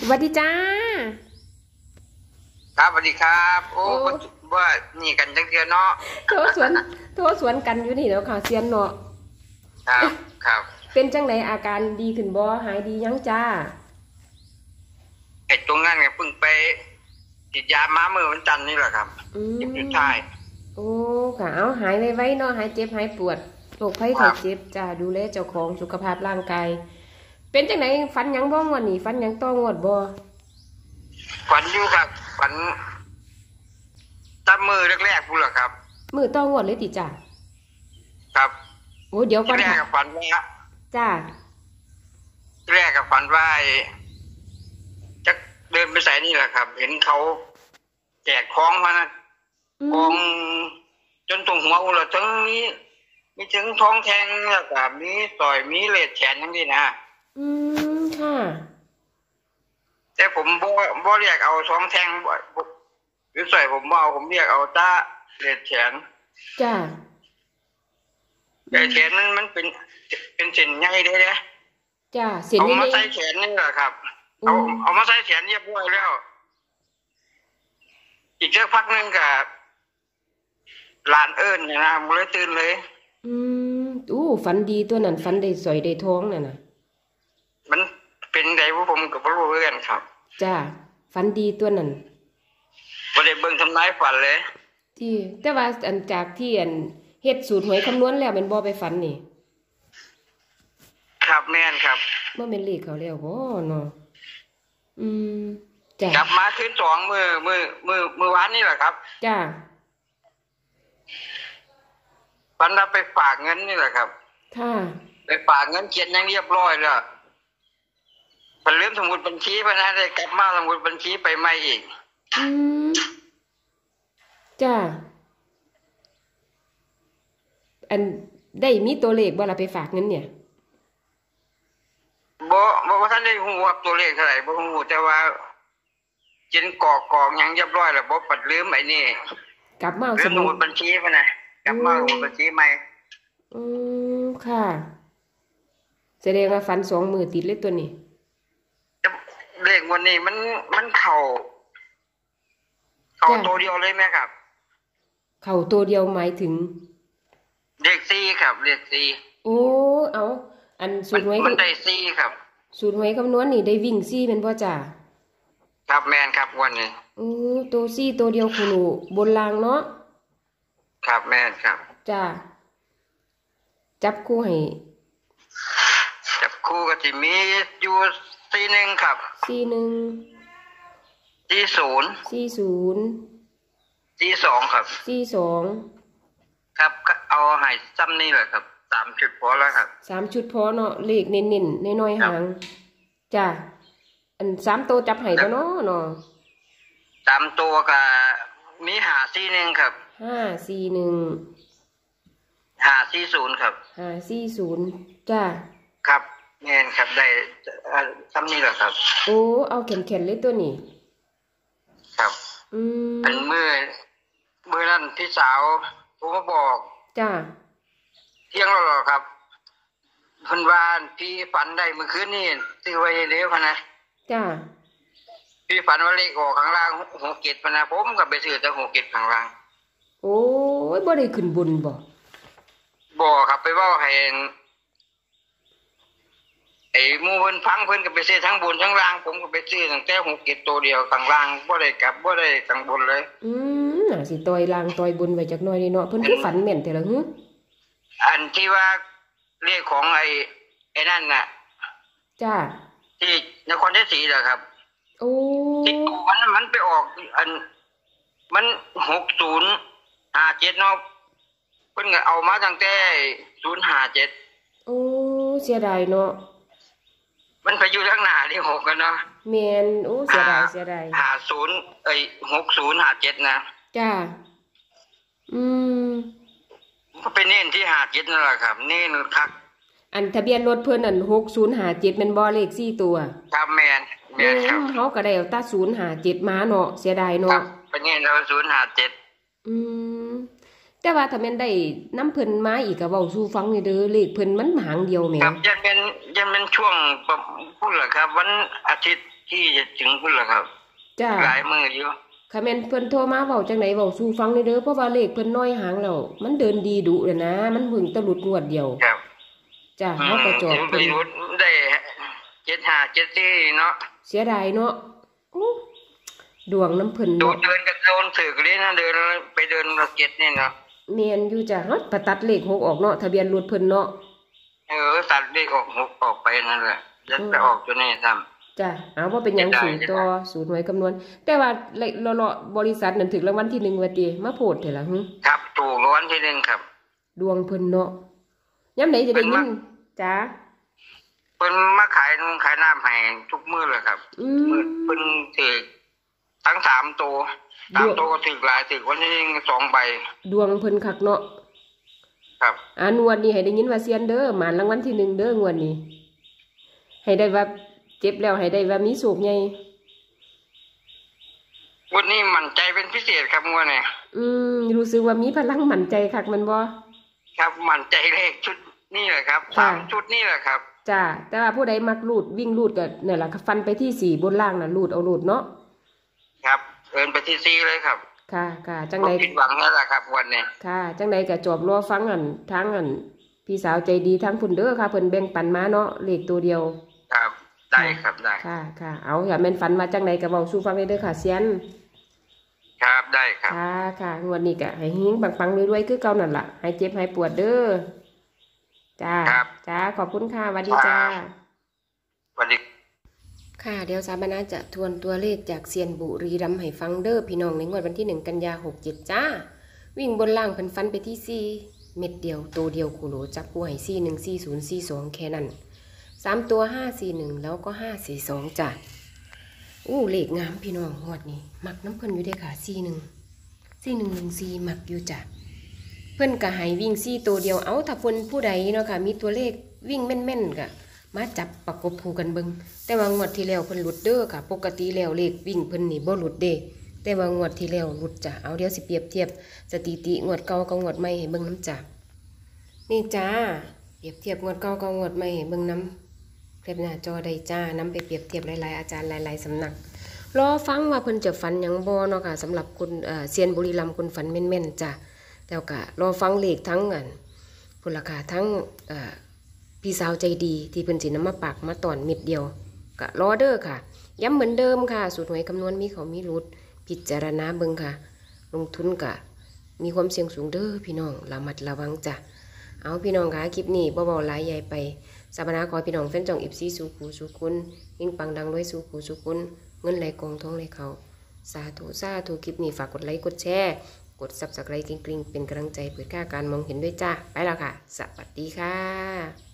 สวัสดีจ้าครับสวัสดีครับโอ้โอ้ว่านี่กันจังเทือเนาะโทรสวนโทรสวนกันอยู่นี่แล้วค่ะเซียนเนาะครับครับเป็นจังไดอาการดีขึ้นบ่หายดียังจ้าไอ้ตรงนั้นเนี่ยเพิ่งไปฉีดยาม้าเมื่อวันจันทร์นี่แหละครับอืเจ็บอยู่มท้ายโอ้ค่ะเอาหายไวๆเนาะหายเจ็บหายปวดโรคภัยไข้เจ็บจ้าดูแลเจ้าของสุขภาพร่างกายเป็นจังไดฝันหยังบ่งวดนี้ฝันหยังต้องวดบ่ฝันอยู่ครับฝันตั้มือแรกๆพูดเหรอครับมื้อต้องวดเลยติจ้าครับโอ้เดี๋ยวก่ที่อนค่ะแรกกับฝันว่าจ้าที่แรกกับฝันว่าจะเดินไปใส่นี่แหละครับ เห็นเขาแจกของมานะอืกองมจนตรงหัวอุละทั้งนี้มีถึงท้องแทงแล้วก็มีต่อยมีเลดแขนทั้งนี้นะอืมค่ะแต่ผมบ่เรียกเอาสองแทงบ่หรือใส่ผมบ่เอาผมเรียกเอาตาเลดแขนจ้าแต่แขนนั้นมันเป็นเส้นใหญ่เด้จ้าเส้นเอานี้มานี่ใส่แขนนี่แหละครับอืเอามมาใส่แขนเรียบร้อยแล้วอีกสักพักนึงก็หลานเอิ้นเนี่ยนะผมเลยตื่นเลยอืมอู้ฝันดีตัวนั้นฝันได้สอยได้ท้องน่ะนะมันเป็นไดว่าผมก็บ่รู้เหมือนกันครับจ้าฝันดีตัวนั้นบ่ได้เบิ่งทำนายฝันเลยที่แต่ว่าอันจากที่อันเฮ็ดสูตรหวยคำนวณแล้วเป็นบ่ไปฝันนี่ครับแม่นครับบ่แม่นเลขเขาแล้วบ่เนาะอืมจ้ากลับมาคืนสองมื้อวานนี่แหละครับจ้าฝันว่าไปฝากเงินนี่แหละครับค่ะไปฝากเงินเขียนยังเรียบร้อยแล้วมันลืมสมุดบัญชีไปนะได้กลับมาสมุดบัญชีไปใหม่อีกอืมจ้าอันได้มีตัวเลขบ่ล่ะไปฝากเงินเนี่ยบ่ว่าท่านได้ฮู้ว่าตัวเลขเท่าไหร่บ่ฮู้แต่ว่าเขียนกรอกหยังเรียบร้อยแล้วบ่ปัดลืมไอ้นี่กลับมาเอาลืสมุดมสมุดบัญชีไปนะกลับมาสมุดบัญชีใหม่อืมค่ะแสดงว่าฝัน2 มื้อติดเลยตัวนี้แต่เลขวันนี้มันเข้าจ้าตัวเดียวเลยไหมครับเข้าตัวเดียวหมายถึงเลข4ครับเลข4 โอ้เอาอันสูตรหวยมันได้4ครับสูตรหวยคำนวณนี่ได้วิ่งซี่เป็นบ่จ้าครับแม่นครับวันนี้โอ้ตัวซี่ตัวเดียวคุณหนูบนรางเนาะครับแม่นครับจ้าจับคู่ให้จับคู่ก็สิมีอยู่41ครับ 41 40 40 42ครับ 42 ครับก็เอาให้ซ้ำนี่แหละครับ3จุดพอแล้วครับ 3ชุดพอเนาะเลขเน้นๆน้อยๆครัหาบงจ้าอัน3ตัวจับให้บ่เนาะเนาะ 3ตัวก็มี541ครับ 541 540ครับ 540จ้าครับแม่นครับได้ซ้ำนี่แหละครับโอ้เอาแข็งๆเลยตัวนี้ครับอืมอันมื้อนั้นพี่สาวโทรมาบอกจ้าเที่ยงแล้วเหรอครับเพิ่นว่าพี่ฝันได้เมื่อคืนนี้ซื้อไว้เด้อพะนะจ้าพี่ฝันว่าเลขออกข้างล่าง67พะนะผมก็ไปซื้อแต่67ข้างล่างโอ้ยบ่ได้ขึ้นบนบ่บ่ครับไปเว้าให้ไอ้หมู่เพิ่นฟังเพิ่นก็ไปซื้อทั้งบนทั้งล่างผมก็ไปซื้อตั้งแต่67ตัวเดียวข้างล่างบ่ได้กลับบ่ได้ข้างบนเลยน่าสิต่อยล่างต่อยบนไว้จักหน่อยนี่เนาะเพิ่นคือฝันแม่นแต่ละหึอันที่ว่าเลขของไอ้นั่นน่ะจ้าที่นครชัยศรีเหรอครับโอ้ที่มันไปออกอันมัน6057เนาะเพิ่นก็เอามาตั้งแต่057 โอ้เสียดายเนาะมันไปอยู่ข้างหน้าที่6กันเนาะแม่นโอ้เสียดายเสียดาย 506057นะจ้าอืมก็ไปเน้นที่57นั่นแหละครับเน้นคักอันทะเบียนรถเพิ่นอัน6057แม่นบ่เลข4ตัวครับแม่นครับเฮาก็ได้เอาตา057มาเนาะเสียดายครัเนาะบไปเน้นเอา057 อืมแต่ว่าถ้าแม่นได้น้ำเพิ่นมาอีกก็เว้าสู่ฟังนี่เด้อเลขเพิ่นมันหางเดียวแหมครับยังเป็นช่วงพุ่นเหรอครับ วันอาทิตย์ที่จะถึงพุ่นเหรอครับจ้าหลายมืออยู่ค่ะแม่นเพิ่นโทรมาเว้าจังไดเว้าสู่ฟังนี่เด้อเพราะว่าเลขเพิ่นน้อยหางแล้วมันเดินดีดุเลยนะมันเพิ่งตะหลุดงวดเดียวครับจ้าเฮาก็จอบไปเพิ่นรุดได้7574เนาะเสียดายเนาะอู้ดวงน้ำเพิ่นโดเนาะนเดินกับโดนถือกันเลยนะเดินไปเดินรถเจ็ดนี่เนาะแม่นอยู่จ้าเฮาไปตัดเลข6ออกเนาะทะเบียนรถเพิ่นเนาะตัดเลขออกไปนั่นแหละยัดไปออกตัวนี้ซ้ำจ้าเอาว่าเป็นหยังสูตรต่อสูตรหน่วยคำนวณ แต่ว่าเลาะบริษัทนั้นถึงรางวัลที่1ว่าติมาโพดเถอะล่ะหึครับถูกรางวัลที่1ครับดวงเพิ่นเนาะยามไหนจะได้ยินจ้าเพิ่นมาขายน้ำให้ทุกมื้อเลยครับ เพิ่นถือทั้ง3ตัว3ตัวก็ถือหลายถือวันที่2ใบดวงเพิ่นคักเนาะครับงวดนี้ให้ได้ยินว่าเซียนเด้อหมานรางวัลที่1เด้องวดนี้ ให้ได้ว่าเจ็บแล้วให้ได้ว่ามีโชคใหญ่วันนี้มั่นใจเป็นพิเศษครับงวดนี้รู้สึกว่ามีพลังมั่นใจคักมันบ่ครับมั่นใจเลขชุดนี่แหละครับค่ะ 3ชุดนี่แหละครับจ้าแต่ว่าผู้ใดมักรูดวิ่งรูดก็เนี่ยล่ะฟันไปที่4บนล่างน่ะรูดเอารูดเนาะครับเอินไปที่4เลยครับค่ะจังบ่ไดผิดหวังแล้วล่ะครับวันนี้ค่ะจังใดก็จอบรอฟังทางพี่สาวใจดีทางพุ่นเด้อค่ะเพิ่นแบ่งปันมาเนาะเลขตัวเดียวครับได้ครับได้ค่ะเอาอย่าแม่นฝันมาจังใดก็เว้าสู่ฟังได้เด้อค่ะเซียนครับได้ครับค่ะงวดนี้ก็ให้หิ้งปังๆรวยๆคือเก่านั่นล่ะให้เจ็บให้ปวดเด้อจ้าครับจ้าขอบคุณค่ะสวัสดีจ้าสวัสดีค่ะเดี๋ยวสาบานาจะทวนตัวเลขจากเซียนบุรีรัมย์ให้ฟังเด้อพี่น้องในงวดวันที่1 กันยา67จ้าวิ่งบนล่างเพิ่นฟันไปที่4เม็ดเดียวตัวเดียวโคโลจับผู้ให้414042แค่นั้น3ตัว541แล้วก็542จ้ะเลขงามพี่น้องงวดนี้มักน้ำเพิ่นอยู่ได้ค่ะ414114มักอยู่จ้ะเพิ่นก็ให้วิ่ง4ตัวเดียวเอาถ้าเพิ่นผู้ใดเนาะค่ะมีตัวเลขวิ่งแม่นๆก็มาจับประกบคู่กันเบิ่งแต่ว่างวดที่แล้วเพิ่นหลุดเด้อค่ะปกติแล้วเลขวิ่งเพิ่นนี่บ่หลุดเด้แต่ว่างวดที่แล้วหลุดจ้ะเอาเดี๋ยวสิเปรียบเทียบสถิติงวดเก่ากับงวดใหม่ให้เบิ่งน้ำจ้ะนี่จ้าเปรียบเทียบงวดเก่ากับงวดใหม่ให้เบิ่งน้ำแคปหน้าจอได้จ้านำไปเปรียบเทียบหลายๆอาจารย์หลายๆสำนักรอฟังว่าเพิ่นจะฝันหยังบ่เนาะค่ะสำหรับคนเซียนบุรีรัมย์คนฝันแม่นๆจ้ะแล้วก็รอฟังเลขทั้งพุ่นราคาทั้งพี่สาวใจดีที่เพิ่นสินำมาปากมาตอนเม็ดเดียวก็รอเด้อค่ะย้ำเหมือนเดิมค่ะสูตรหวยคำนวณมีเขามีรุดพิจารณาเบิ่งค่ะลงทุนกะมีความเสี่ยงสูงเด้อพี่น้องระมัดระวังจ้ะเอาพี่น้องค่ะคลิปนี้บ่ๆหลายใหญ่ไปสาบานาขอพี่น้องแฟนจ่องFCสู่ผู้สู่คุณยิ่งปังดังด้วยสู่ผู้สู่คุณเงินไหลกองทองไหลเขาสาธุคลิปนี้ฝากกดไลค์กดแชร์กด Subscribe กริ๊งๆเป็นกำลังใจเปิดค่าการมองเห็นด้วยจ้าไปแล้วค่ะสวัสดีค่ะ